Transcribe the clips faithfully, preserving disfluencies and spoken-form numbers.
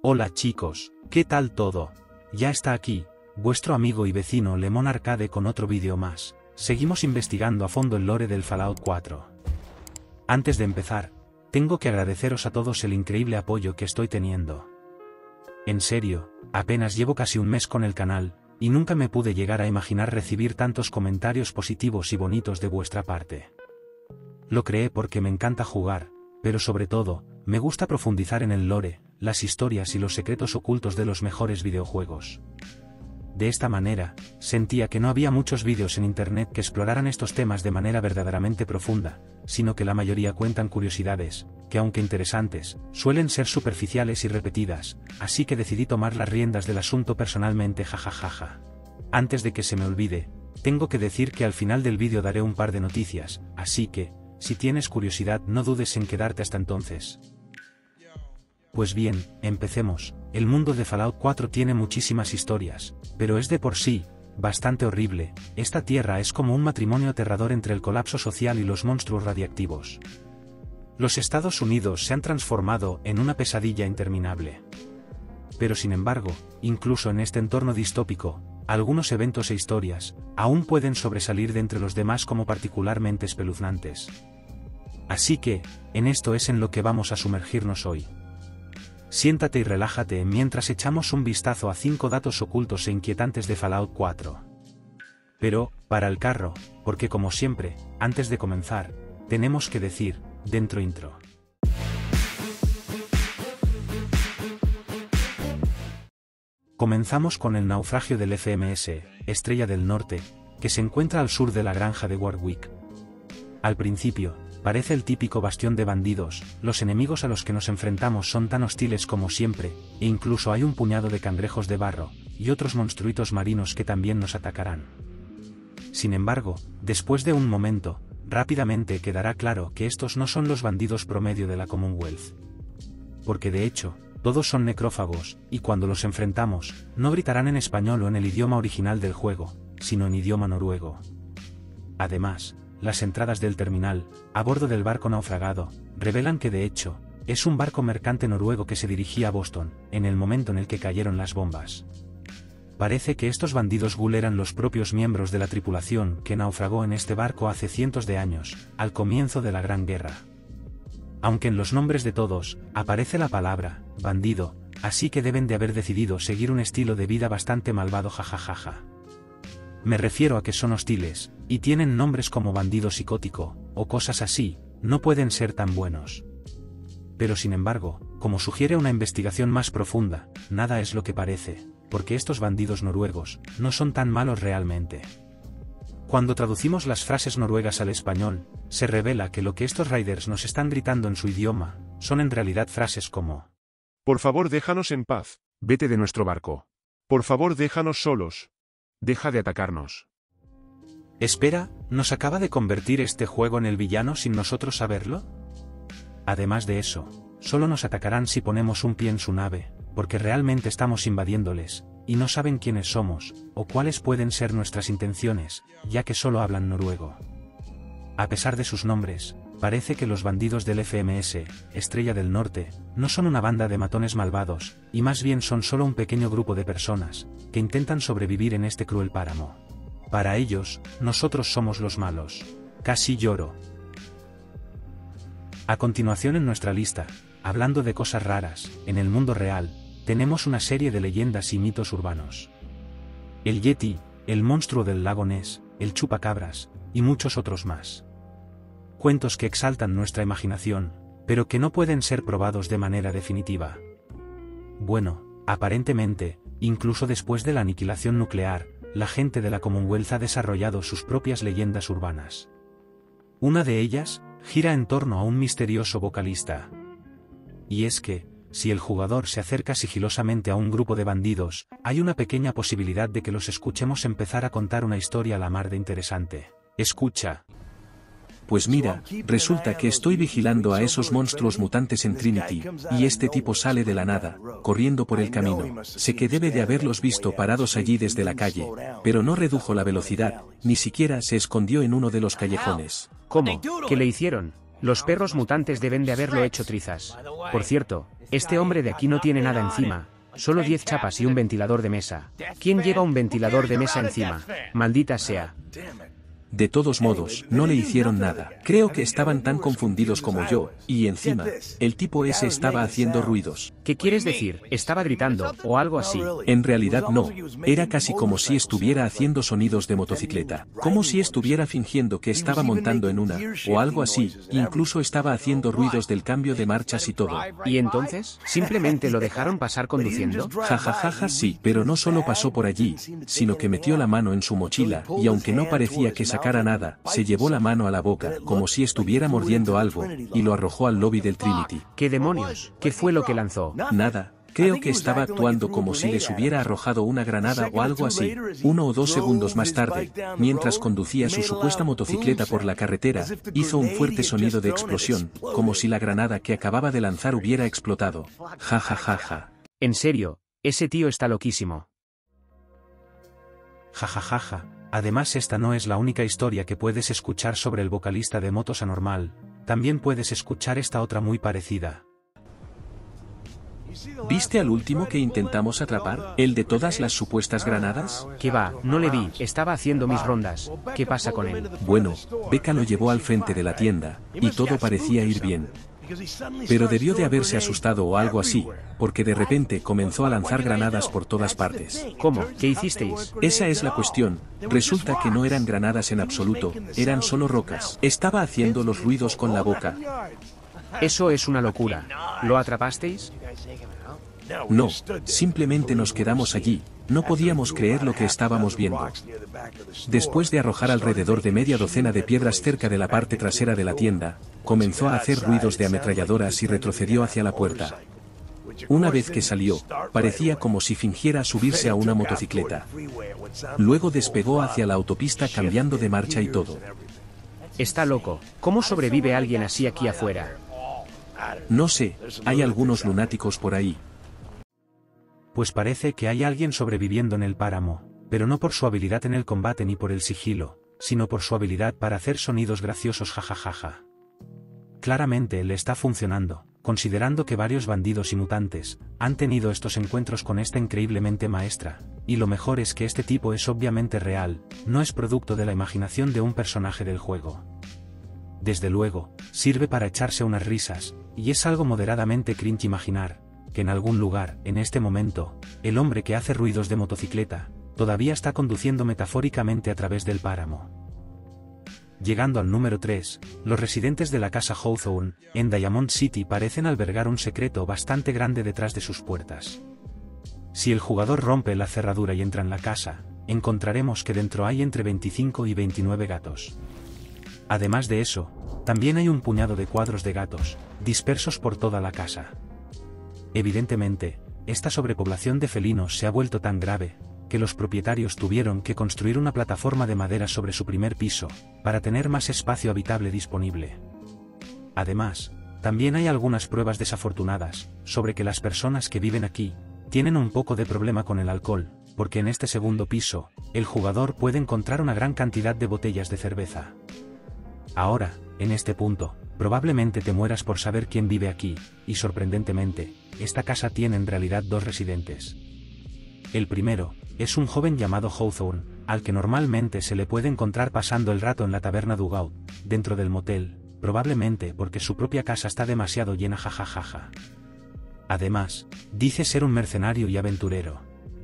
Hola chicos, ¿qué tal todo? Ya está aquí, vuestro amigo y vecino Lemon Arcade con otro vídeo más. Seguimos investigando a fondo el lore del Fallout cuatro. Antes de empezar, tengo que agradeceros a todos el increíble apoyo que estoy teniendo. En serio, apenas llevo casi un mes con el canal, y nunca me pude llegar a imaginar recibir tantos comentarios positivos y bonitos de vuestra parte. Lo creé porque me encanta jugar, pero sobre todo, me gusta profundizar en el lore, las historias y los secretos ocultos de los mejores videojuegos. De esta manera, sentía que no había muchos vídeos en internet que exploraran estos temas de manera verdaderamente profunda, sino que la mayoría cuentan curiosidades, que aunque interesantes, suelen ser superficiales y repetidas, así que decidí tomar las riendas del asunto personalmente jajajaja. Antes de que se me olvide, tengo que decir que al final del vídeo daré un par de noticias, así que, si tienes curiosidad no dudes en quedarte hasta entonces. Pues bien, empecemos. El mundo de Fallout cuatro tiene muchísimas historias, pero es de por sí bastante horrible. Esta tierra es como un matrimonio aterrador entre el colapso social y los monstruos radiactivos. Los Estados Unidos se han transformado en una pesadilla interminable. Pero sin embargo, incluso en este entorno distópico, algunos eventos e historias aún pueden sobresalir de entre los demás como particularmente espeluznantes. Así que, en esto es en lo que vamos a sumergirnos hoy. Siéntate y relájate mientras echamos un vistazo a cinco datos ocultos e inquietantes de Fallout cuatro. Pero, para el carro, porque como siempre, antes de comenzar, tenemos que decir, dentro intro. Comenzamos con el naufragio del F M S, Estrella del Norte, que se encuentra al sur de la granja de Warwick. Al principio, parece el típico bastión de bandidos, los enemigos a los que nos enfrentamos son tan hostiles como siempre, e incluso hay un puñado de cangrejos de barro, y otros monstruitos marinos que también nos atacarán. Sin embargo, después de un momento, rápidamente quedará claro que estos no son los bandidos promedio de la Commonwealth. Porque de hecho, todos son necrófagos, y cuando los enfrentamos, no gritarán en español o en el idioma original del juego, sino en idioma noruego. Además, las entradas del terminal, a bordo del barco naufragado, revelan que de hecho, es un barco mercante noruego que se dirigía a Boston, en el momento en el que cayeron las bombas. Parece que estos bandidos ghoul eran los propios miembros de la tripulación que naufragó en este barco hace cientos de años, al comienzo de la Gran Guerra. Aunque en los nombres de todos, aparece la palabra, bandido, así que deben de haber decidido seguir un estilo de vida bastante malvado jajajaja. Me refiero a que son hostiles, y tienen nombres como bandido psicótico, o cosas así, no pueden ser tan buenos. Pero sin embargo, como sugiere una investigación más profunda, nada es lo que parece, porque estos bandidos noruegos, no son tan malos realmente. Cuando traducimos las frases noruegas al español, se revela que lo que estos raiders nos están gritando en su idioma, son en realidad frases como: por favor déjanos en paz, vete de nuestro barco. Por favor déjanos solos. Deja de atacarnos. Espera, ¿nos acaba de convertir este juego en el villano sin nosotros saberlo? Además de eso, solo nos atacarán si ponemos un pie en su nave, porque realmente estamos invadiéndoles, y no saben quiénes somos, o cuáles pueden ser nuestras intenciones, ya que solo hablan noruego. A pesar de sus nombres, parece que los bandidos del F M S, Estrella del Norte, no son una banda de matones malvados, y más bien son solo un pequeño grupo de personas, que intentan sobrevivir en este cruel páramo. Para ellos, nosotros somos los malos. Casi lloro. A continuación en nuestra lista, hablando de cosas raras, en el mundo real, tenemos una serie de leyendas y mitos urbanos. El Yeti, el monstruo del lago Ness, el chupacabras, y muchos otros más. Cuentos que exaltan nuestra imaginación, pero que no pueden ser probados de manera definitiva. Bueno, aparentemente, incluso después de la aniquilación nuclear, la gente de la Commonwealth ha desarrollado sus propias leyendas urbanas. Una de ellas, gira en torno a un misterioso vocalista. Y es que, si el jugador se acerca sigilosamente a un grupo de bandidos, hay una pequeña posibilidad de que los escuchemos empezar a contar una historia a la mar de interesante. Escucha. Pues mira, resulta que estoy vigilando a esos monstruos mutantes en Trinity, y este tipo sale de la nada, corriendo por el camino. Sé que debe de haberlos visto parados allí desde la calle, pero no redujo la velocidad, ni siquiera se escondió en uno de los callejones. ¿Cómo? ¿Qué le hicieron? Los perros mutantes deben de haberlo hecho trizas. Por cierto, Este hombre de aquí no tiene nada encima. Solo diez chapas y un ventilador de mesa. ¿Quién lleva un ventilador de mesa encima? Maldita sea. De todos modos, no le hicieron nada. Creo que estaban tan confundidos como yo, y encima, el tipo ese estaba haciendo ruidos. ¿Qué quieres decir? ¿Estaba gritando, o algo así? En realidad no. Era casi como si estuviera haciendo sonidos de motocicleta. Como si estuviera fingiendo que estaba montando en una, o algo así. Incluso estaba haciendo ruidos del cambio de marchas y todo. ¿Y entonces? ¿Simplemente lo dejaron pasar conduciendo? Jajajaja sí, pero no solo pasó por allí, sino que metió la mano en su mochila, y aunque no parecía que sacara nada, se llevó la mano a la boca, como si estuviera mordiendo algo, y lo arrojó al lobby del Trinity. ¿Qué demonios? ¿Qué fue lo que lanzó? Nada. Creo que estaba actuando como si les hubiera arrojado una granada o algo así. Uno o dos segundos más tarde, mientras conducía su supuesta motocicleta por la carretera, hizo un fuerte sonido de explosión, como si la granada que acababa de lanzar hubiera explotado. Ja ja ja ja. En serio, ese tío está loquísimo. Jajajaja. Además, esta no es la única historia que puedes escuchar sobre el vocalista de Motos Anormal. También puedes escuchar esta otra muy parecida. ¿Viste al último que intentamos atrapar? ¿El de todas las supuestas granadas? ¿Qué va? No le vi, estaba haciendo mis rondas. ¿Qué pasa con él? Bueno, Becca lo llevó al frente de la tienda, y todo parecía ir bien. Pero debió de haberse asustado o algo así, porque de repente comenzó a lanzar granadas por todas partes. ¿Cómo? ¿Qué hicisteis? Esa es la cuestión. Resulta que no eran granadas en absoluto, eran solo rocas. Estaba haciendo los ruidos con la boca. Eso es una locura. ¿Lo atrapasteis? No, simplemente nos quedamos allí. No podíamos creer lo que estábamos viendo. Después de arrojar alrededor de media docena de piedras cerca de la parte trasera de la tienda, comenzó a hacer ruidos de ametralladoras y retrocedió hacia la puerta. Una vez que salió, parecía como si fingiera subirse a una motocicleta. Luego despegó hacia la autopista cambiando de marcha y todo. Está loco. ¿Cómo sobrevive alguien así aquí afuera? No sé, hay algunos lunáticos por ahí. Pues parece que hay alguien sobreviviendo en el páramo, pero no por su habilidad en el combate ni por el sigilo, sino por su habilidad para hacer sonidos graciosos jajajaja. Claramente le está funcionando, considerando que varios bandidos y mutantes han tenido estos encuentros con esta increíblemente maestra, y lo mejor es que este tipo es obviamente real, no es producto de la imaginación de un personaje del juego. Desde luego, sirve para echarse unas risas, y es algo moderadamente cringe imaginar que en algún lugar, en este momento, el hombre que hace ruidos de motocicleta, todavía está conduciendo metafóricamente a través del páramo. Llegando al número tres, los residentes de la casa Hawthorne, en Diamond City parecen albergar un secreto bastante grande detrás de sus puertas. Si el jugador rompe la cerradura y entra en la casa, encontraremos que dentro hay entre veinticinco y veintinueve gatos. Además de eso, también hay un puñado de cuadros de gatos, dispersos por toda la casa. Evidentemente, esta sobrepoblación de felinos se ha vuelto tan grave, que los propietarios tuvieron que construir una plataforma de madera sobre su primer piso, para tener más espacio habitable disponible. Además, también hay algunas pruebas desafortunadas, sobre que las personas que viven aquí, tienen un poco de problema con el alcohol, porque en este segundo piso, el jugador puede encontrar una gran cantidad de botellas de cerveza. Ahora, en este punto, probablemente te mueras por saber quién vive aquí, y sorprendentemente, esta casa tiene en realidad dos residentes. El primero, es un joven llamado Hawthorne, al que normalmente se le puede encontrar pasando el rato en la taberna Dugout, dentro del motel, probablemente porque su propia casa está demasiado llena jajajaja. Además, dice ser un mercenario y aventurero.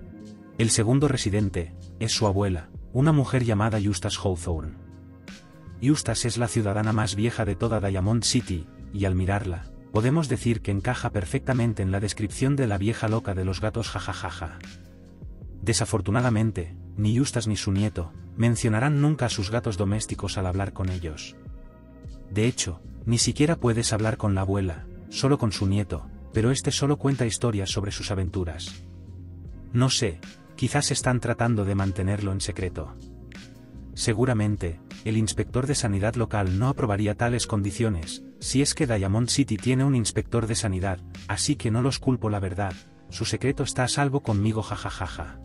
El segundo residente, es su abuela, una mujer llamada Eustace Hawthorne. Eustace es la ciudadana más vieja de toda Diamond City, y al mirarla, podemos decir que encaja perfectamente en la descripción de la vieja loca de los gatos jajajaja. Desafortunadamente, ni Eustace ni su nieto mencionarán nunca a sus gatos domésticos al hablar con ellos. De hecho, ni siquiera puedes hablar con la abuela, solo con su nieto, pero este solo cuenta historias sobre sus aventuras. No sé, quizás están tratando de mantenerlo en secreto. Seguramente, el inspector de sanidad local no aprobaría tales condiciones, si es que Diamond City tiene un inspector de sanidad, así que no los culpo la verdad, su secreto está a salvo conmigo jajajaja.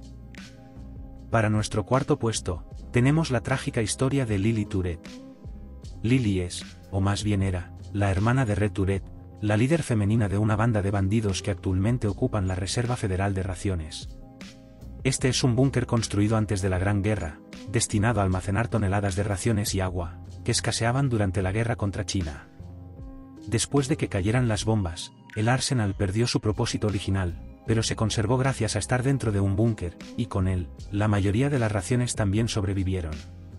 Para nuestro cuarto puesto, tenemos la trágica historia de Lily Tourette. Lily es, o más bien era, la hermana de Red Tourette, la líder femenina de una banda de bandidos que actualmente ocupan la Reserva Federal de Raciones. Este es un búnker construido antes de la Gran Guerra, destinado a almacenar toneladas de raciones y agua, que escaseaban durante la guerra contra China. Después de que cayeran las bombas, el Arsenal perdió su propósito original, pero se conservó gracias a estar dentro de un búnker, y con él, la mayoría de las raciones también sobrevivieron.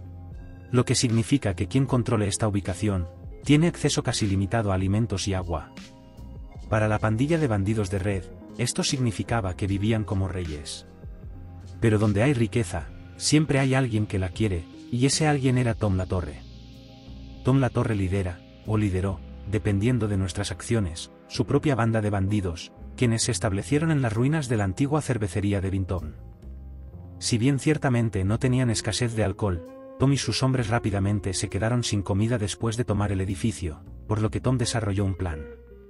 Lo que significa que quien controle esta ubicación, tiene acceso casi limitado a alimentos y agua. Para la pandilla de bandidos de Red, esto significaba que vivían como reyes. Pero donde hay riqueza, siempre hay alguien que la quiere, y ese alguien era Tom La Torre. Tom La Torre lidera, o lideró, dependiendo de nuestras acciones, su propia banda de bandidos, quienes se establecieron en las ruinas de la antigua cervecería de Vinton. Si bien ciertamente no tenían escasez de alcohol, Tom y sus hombres rápidamente se quedaron sin comida después de tomar el edificio, por lo que Tom desarrolló un plan.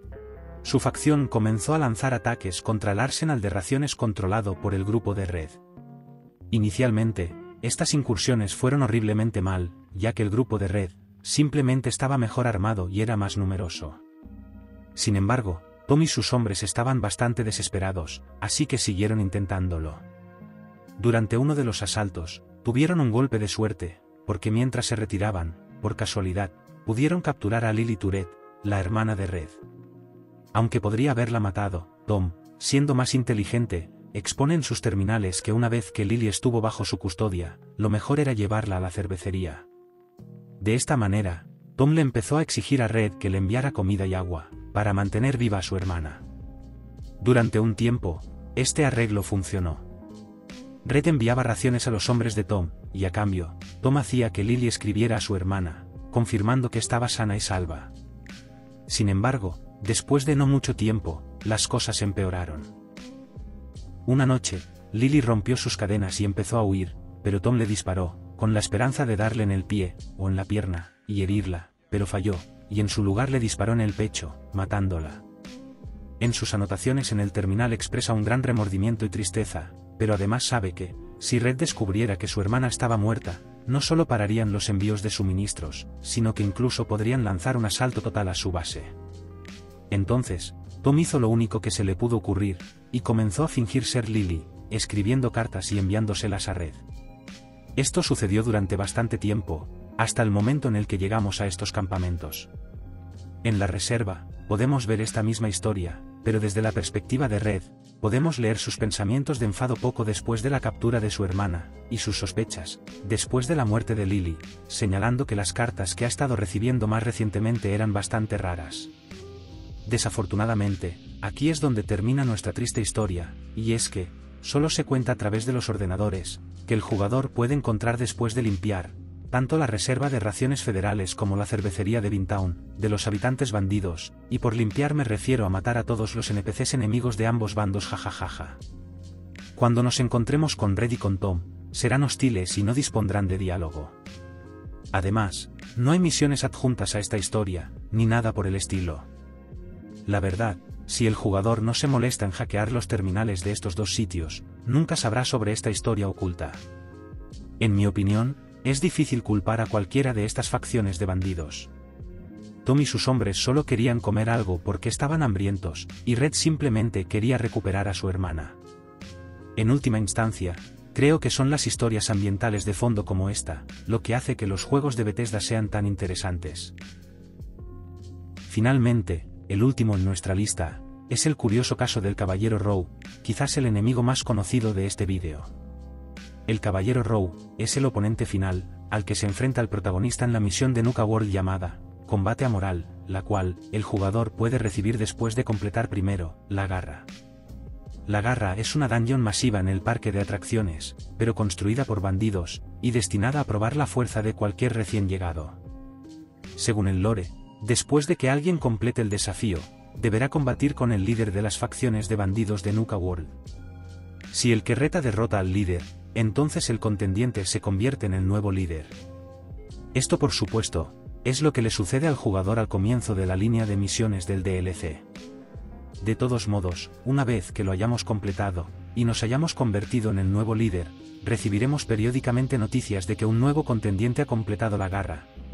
Su facción comenzó a lanzar ataques contra el arsenal de raciones controlado por el grupo de Red. Inicialmente, estas incursiones fueron horriblemente mal, ya que el grupo de Red simplemente estaba mejor armado y era más numeroso. Sin embargo, Tom y sus hombres estaban bastante desesperados, así que siguieron intentándolo. Durante uno de los asaltos, tuvieron un golpe de suerte, porque mientras se retiraban, por casualidad, pudieron capturar a Lily Tourette, la hermana de Red. Aunque podría haberla matado, Tom, siendo más inteligente, expone en sus terminales que una vez que Lily estuvo bajo su custodia, lo mejor era llevarla a la cervecería. De esta manera, Tom le empezó a exigir a Red que le enviara comida y agua, para mantener viva a su hermana. Durante un tiempo, este arreglo funcionó. Red enviaba raciones a los hombres de Tom, y a cambio, Tom hacía que Lily escribiera a su hermana, confirmando que estaba sana y salva. Sin embargo, después de no mucho tiempo, las cosas empeoraron. Una noche, Lily rompió sus cadenas y empezó a huir, pero Tom le disparó, con la esperanza de darle en el pie, o en la pierna, y herirla, pero falló, y en su lugar le disparó en el pecho, matándola. En sus anotaciones en el terminal expresa un gran remordimiento y tristeza, pero además sabe que, si Red descubriera que su hermana estaba muerta, no solo pararían los envíos de suministros, sino que incluso podrían lanzar un asalto total a su base. Entonces, Tom hizo lo único que se le pudo ocurrir, y comenzó a fingir ser Lily, escribiendo cartas y enviándoselas a Red. Esto sucedió durante bastante tiempo, hasta el momento en el que llegamos a estos campamentos. En la reserva, podemos ver esta misma historia, pero desde la perspectiva de Red, podemos leer sus pensamientos de enfado poco después de la captura de su hermana, y sus sospechas, después de la muerte de Lily, señalando que las cartas que ha estado recibiendo más recientemente eran bastante raras. Desafortunadamente, aquí es donde termina nuestra triste historia, y es que, solo se cuenta a través de los ordenadores, que el jugador puede encontrar después de limpiar, tanto la reserva de raciones federales como la cervecería de Vintown, de los habitantes bandidos, y por limpiar me refiero a matar a todos los N P Cs enemigos de ambos bandos jajajaja. Cuando nos encontremos con Red y con Tom, serán hostiles y no dispondrán de diálogo. Además, no hay misiones adjuntas a esta historia, ni nada por el estilo. La verdad, si el jugador no se molesta en hackear los terminales de estos dos sitios, nunca sabrá sobre esta historia oculta. En mi opinión, es difícil culpar a cualquiera de estas facciones de bandidos. Tom y sus hombres solo querían comer algo porque estaban hambrientos, y Red simplemente quería recuperar a su hermana. En última instancia, creo que son las historias ambientales de fondo como esta, lo que hace que los juegos de Bethesda sean tan interesantes. Finalmente, el último en nuestra lista, es el curioso caso del Caballero Rowe, quizás el enemigo más conocido de este vídeo. El Caballero Rowe es el oponente final, al que se enfrenta el protagonista en la misión de Nuka World llamada Combate a Moral, la cual, el jugador puede recibir después de completar primero, la Garra. La Garra es una dungeon masiva en el parque de atracciones, pero construida por bandidos, y destinada a probar la fuerza de cualquier recién llegado. Según el lore, después de que alguien complete el desafío, deberá combatir con el líder de las facciones de bandidos de Nuka World. Si el que reta derrota al líder, entonces el contendiente se convierte en el nuevo líder. Esto por supuesto, es lo que le sucede al jugador al comienzo de la línea de misiones del D L C. De todos modos, una vez que lo hayamos completado, y nos hayamos convertido en el nuevo líder, recibiremos periódicamente noticias de que un nuevo contendiente ha completado la Garra,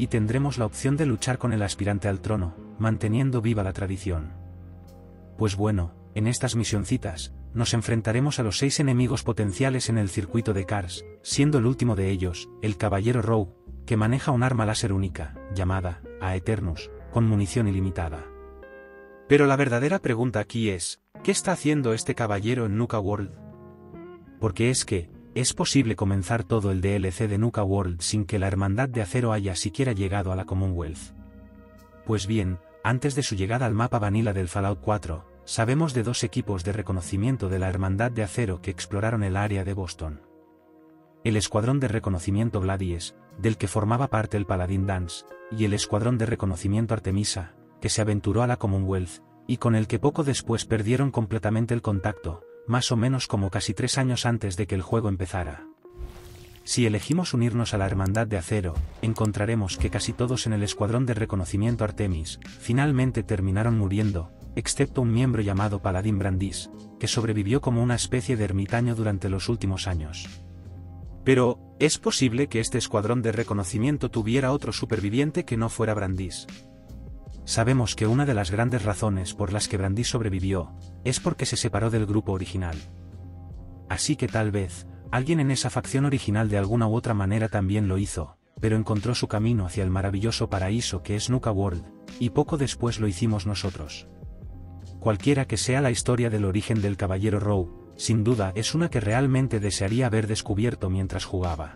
y tendremos la opción de luchar con el aspirante al trono, manteniendo viva la tradición. Pues bueno, en estas misioncitas, nos enfrentaremos a los seis enemigos potenciales en el circuito de Cars, siendo el último de ellos, el Caballero Rogue, que maneja un arma láser única, llamada Aeternus, con munición ilimitada. Pero la verdadera pregunta aquí es, ¿qué está haciendo este caballero en Nuka World? Porque es que, ¿es posible comenzar todo el D L C de Nuka World sin que la Hermandad de Acero haya siquiera llegado a la Commonwealth? Pues bien, antes de su llegada al mapa vanilla del Fallout cuatro, sabemos de dos equipos de reconocimiento de la Hermandad de Acero que exploraron el área de Boston. El Escuadrón de Reconocimiento Gladies, del que formaba parte el Paladín Dance, y el Escuadrón de Reconocimiento Artemisa, que se aventuró a la Commonwealth, y con el que poco después perdieron completamente el contacto, más o menos como casi tres años antes de que el juego empezara. Si elegimos unirnos a la Hermandad de Acero, encontraremos que casi todos en el Escuadrón de Reconocimiento Artemis, finalmente terminaron muriendo, excepto un miembro llamado Paladín Brandis, que sobrevivió como una especie de ermitaño durante los últimos años. Pero, ¿es posible que este escuadrón de reconocimiento tuviera otro superviviente que no fuera Brandis? Sabemos que una de las grandes razones por las que Brandis sobrevivió, es porque se separó del grupo original. Así que tal vez, alguien en esa facción original de alguna u otra manera también lo hizo, pero encontró su camino hacia el maravilloso paraíso que es Nuka World, y poco después lo hicimos nosotros. Cualquiera que sea la historia del origen del Caballero Rogue, sin duda es una que realmente desearía haber descubierto mientras jugaba.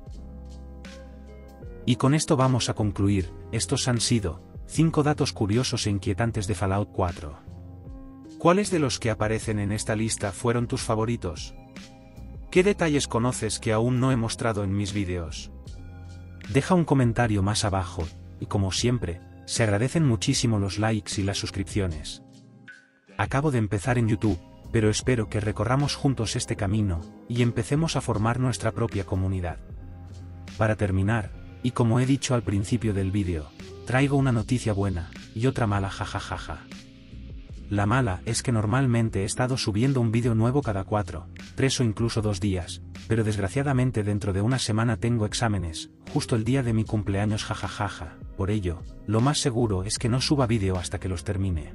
Y con esto vamos a concluir, estos han sido, cinco datos curiosos e inquietantes de Fallout cuatro. ¿Cuáles de los que aparecen en esta lista fueron tus favoritos? ¿Qué detalles conoces que aún no he mostrado en mis vídeos? Deja un comentario más abajo, y como siempre, se agradecen muchísimo los likes y las suscripciones. Acabo de empezar en YouTube, pero espero que recorramos juntos este camino, y empecemos a formar nuestra propia comunidad. Para terminar, y como he dicho al principio del vídeo, traigo una noticia buena, y otra mala jajajaja. La mala es que normalmente he estado subiendo un vídeo nuevo cada cuatro, tres o incluso dos días, pero desgraciadamente dentro de una semana tengo exámenes, justo el día de mi cumpleaños jajajaja, por ello, lo más seguro es que no suba vídeo hasta que los termine.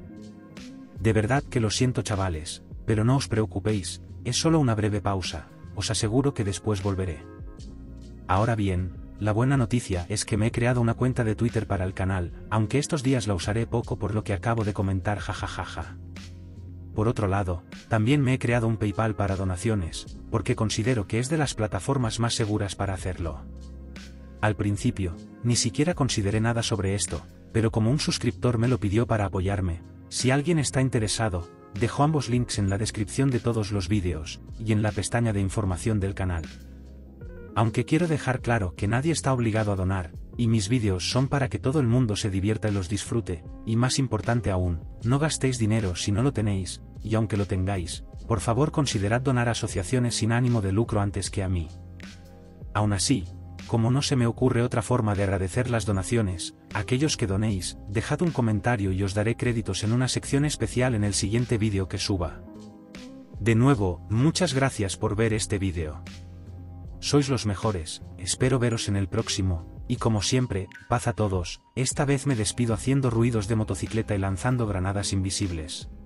De verdad que lo siento chavales, pero no os preocupéis, es solo una breve pausa, os aseguro que después volveré. Ahora bien, la buena noticia es que me he creado una cuenta de Twitter para el canal, aunque estos días la usaré poco por lo que acabo de comentar jajajaja. Por otro lado, también me he creado un PayPal para donaciones, porque considero que es de las plataformas más seguras para hacerlo. Al principio, ni siquiera consideré nada sobre esto, pero como un suscriptor me lo pidió para apoyarme, si alguien está interesado, dejo ambos links en la descripción de todos los vídeos, y en la pestaña de información del canal. Aunque quiero dejar claro que nadie está obligado a donar, y mis vídeos son para que todo el mundo se divierta y los disfrute, y más importante aún, no gastéis dinero si no lo tenéis, y aunque lo tengáis, por favor considerad donar a asociaciones sin ánimo de lucro antes que a mí. Aún así, como no se me ocurre otra forma de agradecer las donaciones, aquellos que donéis, dejad un comentario y os daré créditos en una sección especial en el siguiente vídeo que suba. De nuevo, muchas gracias por ver este vídeo. Sois los mejores, espero veros en el próximo, y como siempre, paz a todos, esta vez me despido haciendo ruidos de motocicleta y lanzando granadas invisibles.